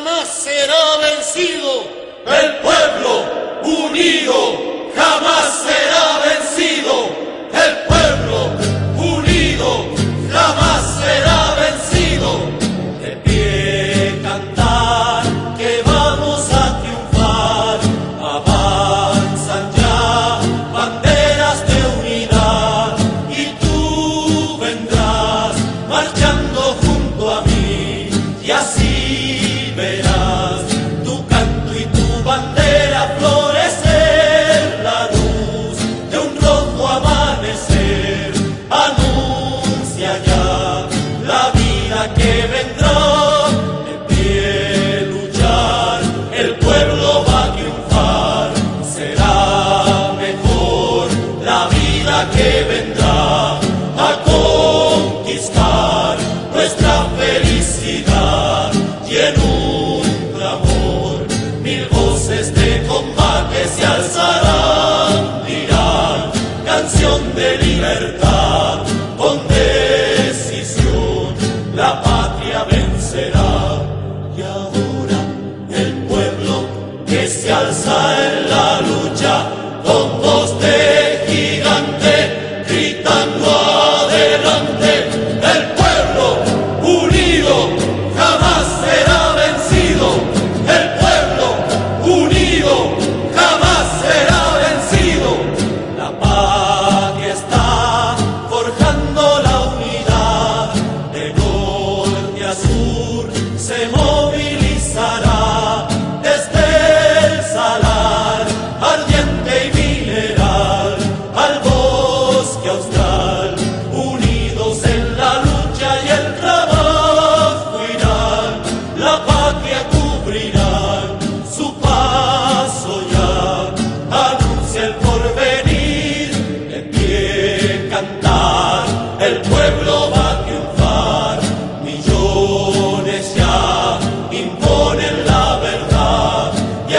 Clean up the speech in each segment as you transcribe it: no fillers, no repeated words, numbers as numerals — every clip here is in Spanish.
jamás será vencido. El pueblo unido jamás será vencido. El pueblo unido jamás será vencido. De pie cantar que vamos a triunfar. Avanzan ya banderas de unidad y tú vendrás marchando junto a mí y así verás tu canto y tu bandera florecer. La luz de un rojo amanecer anuncia ya la vida que vendrá. De pie luchar, el pueblo va a triunfar. Será mejor la vida que vendrá a conquistar nuestra felicidad. Y en un clamor, mil voces de combate se alzarán, dirán canción de libertad. Con decisión la patria vencerá. Y ahora el pueblo que se alza en la lucha con voz de gigante, gritando adelante. El pueblo unido jamás será vencido. El pueblo unido jamás será vencido. La patria está forjando la unidad. De norte a sur se movilizará. Desde el salar ardiente y mineral al bosque austral, unidos en la lucha y el trabajo irán. La patria cubrirán su paso ya, anuncia el porvenir. De pie cantar, el pueblo va a triunfar. Millones ya imponen la verdad y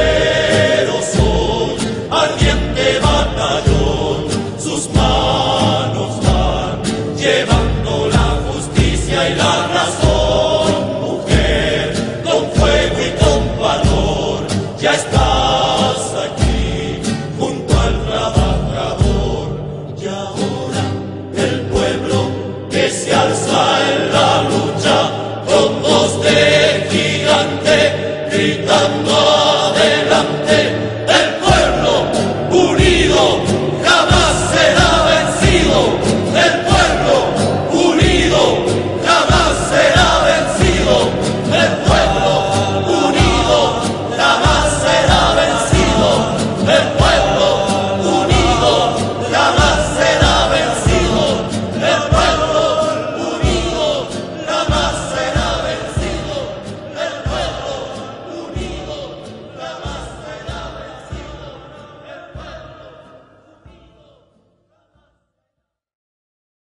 acero son ardiente batallón. Sus manos van llevando la justicia y la razón. Mujer, con fuego y con valor, ya estás aquí junto al trabajador. Y ahora el pueblo que se alza en la lucha con voz de gigante, gritando adelante. El pueblo unido jamás será vencido. El pueblo unido jamás será vencido. El pueblo unido jamás será vencido. El